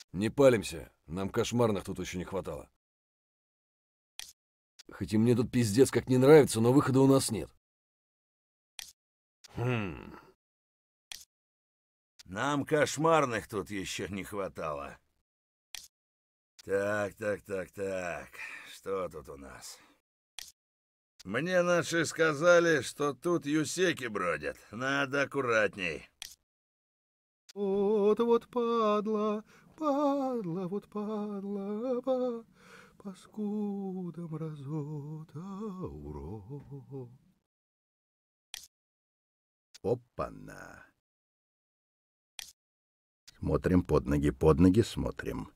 Не палимся, нам кошмарных тут еще не хватало. Хоть и мне тут пиздец как не нравится, но выхода у нас нет. Нам кошмарных тут еще не хватало. Так. Что тут у нас? Мне наши сказали, что тут юсеки бродят. Надо аккуратней. Вот падла, вот падла, паскуда мразота, урод. Опа-на. Смотрим под ноги смотрим.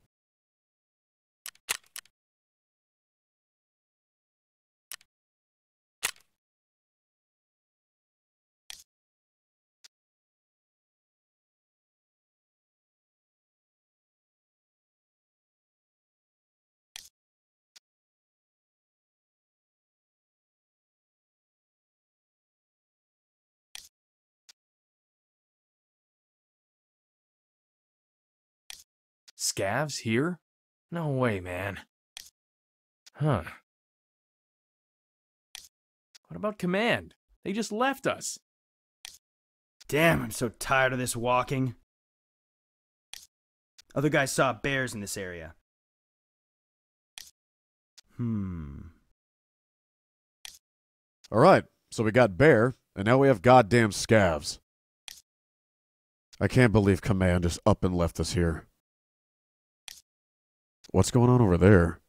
Scavs here? No way, man. Huh. What about command? They just left us. Damn, I'm so tired of this walking. Other guys saw bears in this area. Alright, so we got bear, and now we have goddamn scavs. I can't believe command just up and left us here. What's going on over there?